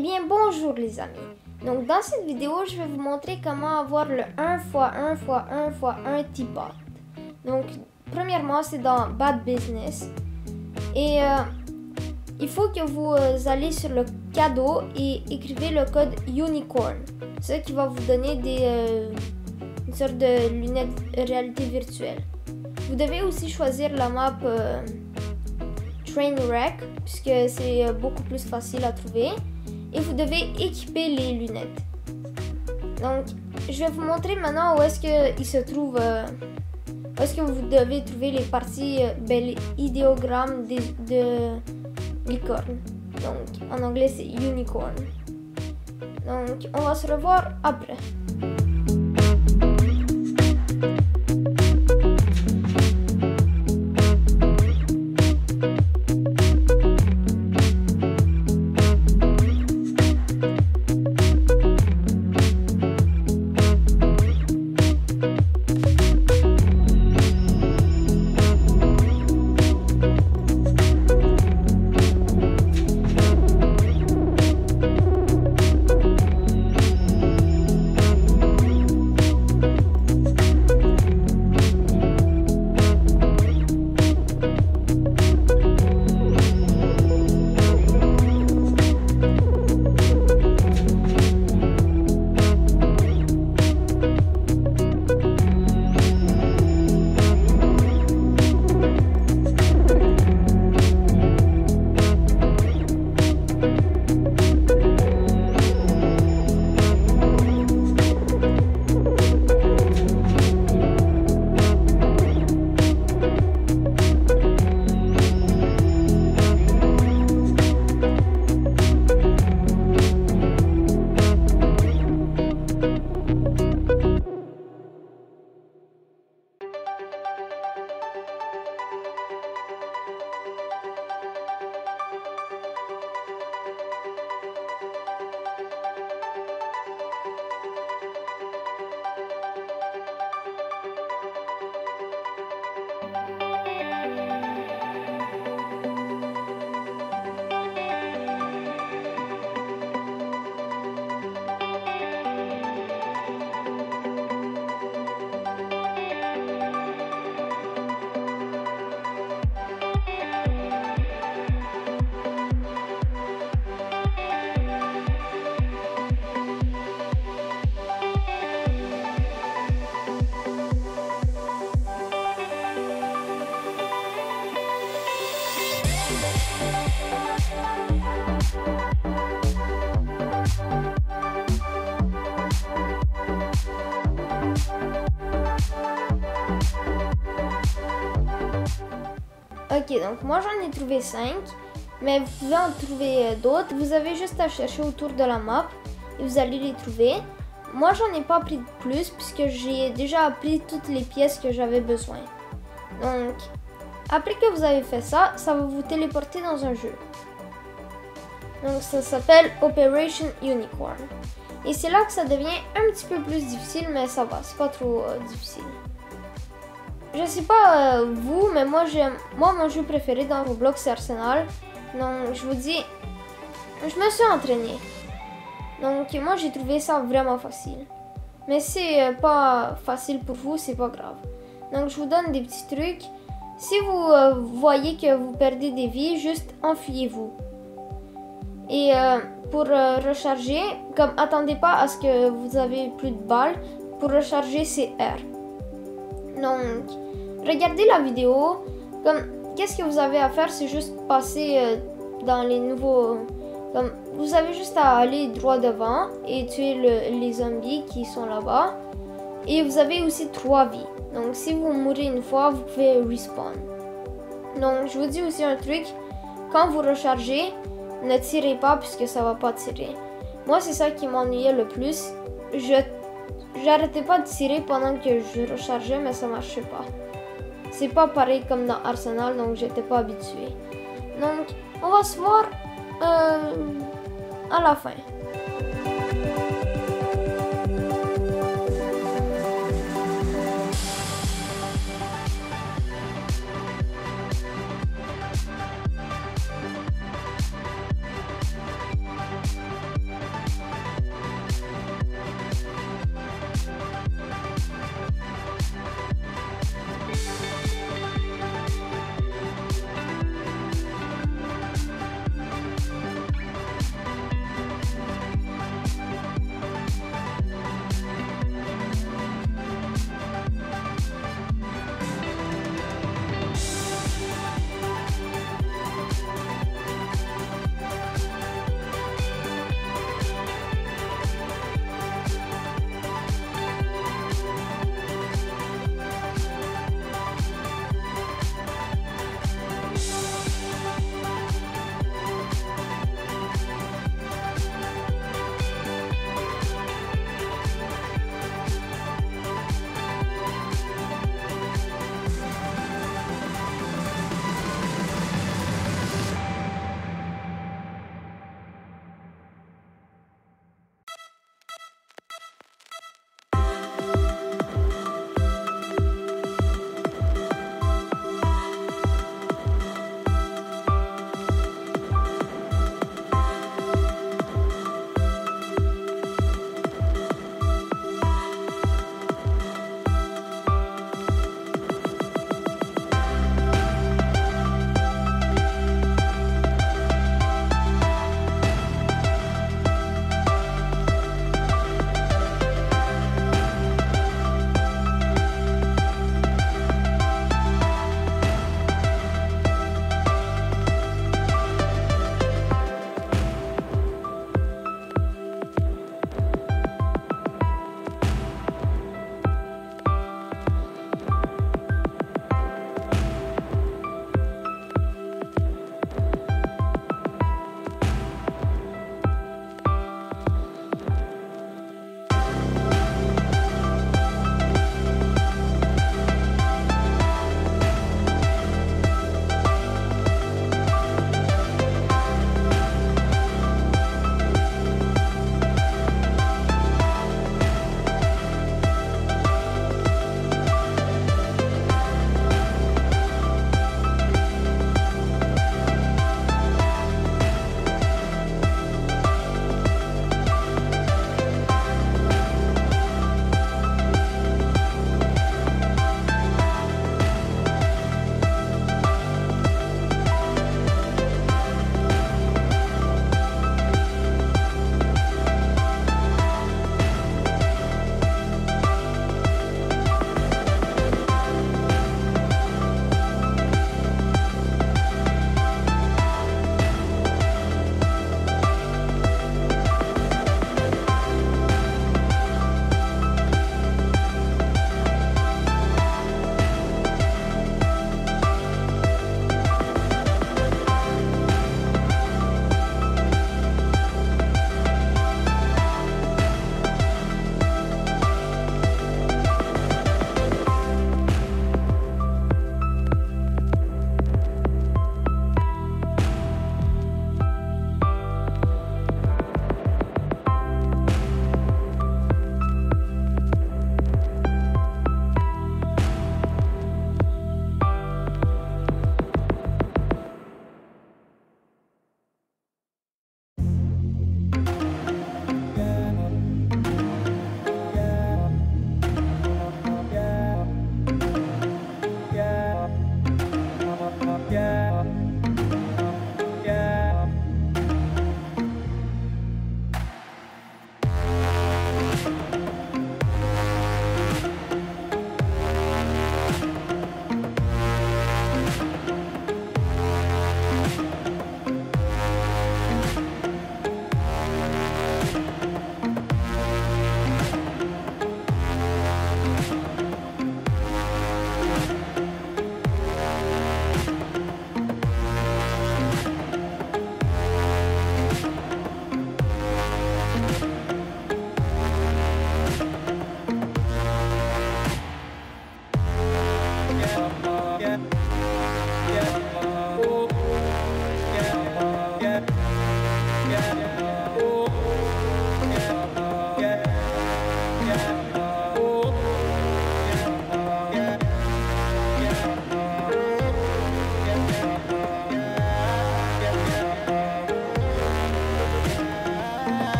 bien bonjour les amis. Donc dans cette vidéo, je vais vous montrer comment avoir le 1x1x1x1 teapot. Donc premièrement, c'est dans Bad Business. Et il faut que vous allez sur le cadeau et écrivez le code Unicorn. C'est ça qui va vous donner une sorte de lunettes réalité virtuelle. Vous devez aussi choisir la map Trainwreck puisque c'est beaucoup plus facile à trouver. Et vous devez équiper les lunettes. Donc, je vais vous montrer maintenant où est-ce qu'il se trouve, où est-ce que vous devez trouver les parties, les idéogrammes de licorne. Donc, en anglais, c'est unicorn. Donc, on va se revoir après. Ok, donc moi j'en ai trouvé 5, mais vous pouvez en trouver d'autres. Vous avez juste à chercher autour de la map et vous allez les trouver. Moi j'en ai pas pris de plus puisque j'ai déjà pris toutes les pièces que j'avais besoin. Donc, après que vous avez fait ça, ça va vous téléporter dans un jeu. Donc ça s'appelle Operation Unicorn. Et c'est là que ça devient un petit peu plus difficile, mais ça va, c'est pas trop difficile. Je sais pas vous, mais moi mon jeu préféré dans Roblox c'est Arsenal. Donc je vous dis, je me suis entraînée. Donc moi j'ai trouvé ça vraiment facile. Mais c'est pas facile pour vous, c'est pas grave. Donc je vous donne des petits trucs. Si vous voyez que vous perdez des vies, juste enfuyez-vous. Et pour recharger, comme attendez pas à ce que vous avez plus de balles. Pour recharger c'est R. Donc, regardez la vidéo. Comme, qu'est-ce que vous avez à faire? C'est juste passer dans les nouveaux. Comme, vous avez juste à aller droit devant et tuer les zombies qui sont là-bas. Et vous avez aussi 3 vies. Donc, si vous mourrez une fois, vous pouvez respawn. Donc, je vous dis aussi un truc. Quand vous rechargez, ne tirez pas puisque ça va pas tirer. Moi, c'est ça qui m'ennuyait le plus. J'arrêtais pas de tirer pendant que je rechargeais, mais ça marchait pas. C'est pas pareil comme dans Arsenal, donc j'étais pas habituée. Donc, on va se voir à la fin.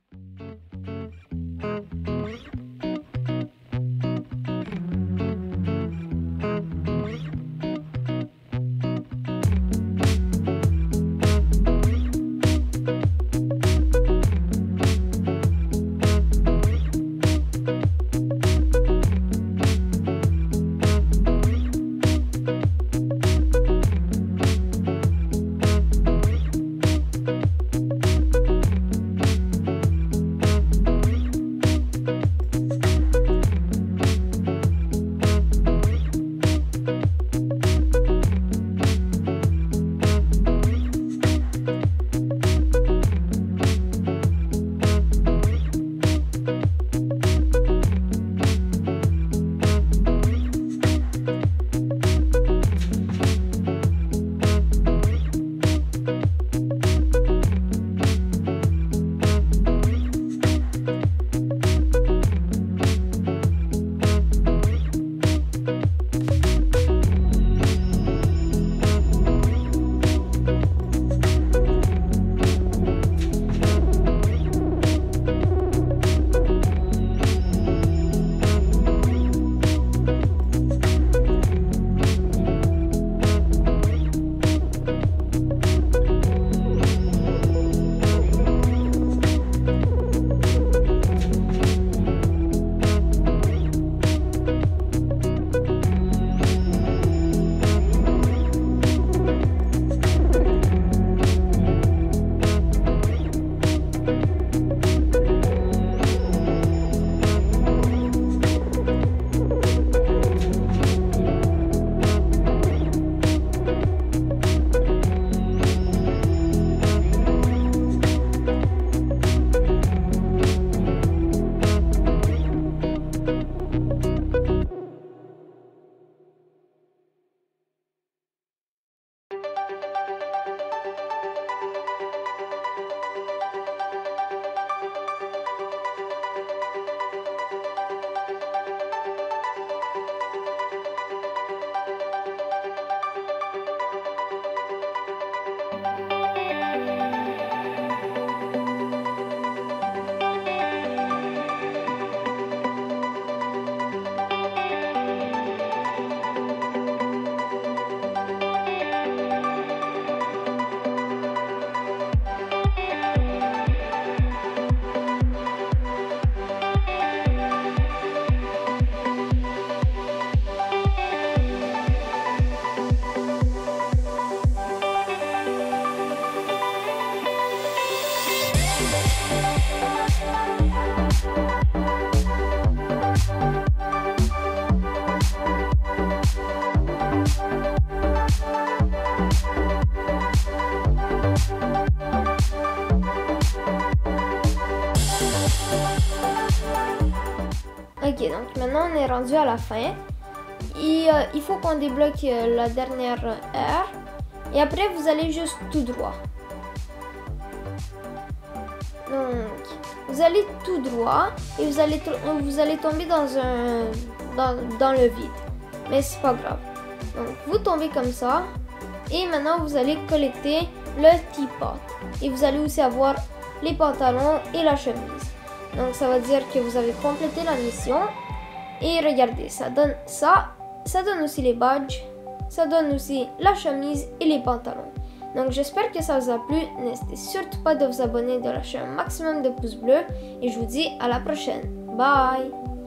Ok, donc maintenant on est rendu à la fin. Et il faut qu'on débloque la dernière heure. Et après, vous allez juste tout droit. Donc, vous allez tout droit et vous allez tomber dans le vide. Mais c'est pas grave. Donc, vous tombez comme ça. Et maintenant, vous allez collecter le teapot. Et vous allez aussi avoir les pantalons et la chemise. Donc, ça veut dire que vous avez complété la mission. Et regardez, ça donne ça. Ça donne aussi les badges. Ça donne aussi la chemise et les pantalons. Donc j'espère que ça vous a plu. N'hésitez surtout pas de vous abonner, de lâcher un maximum de pouces bleus. Et je vous dis à la prochaine. Bye!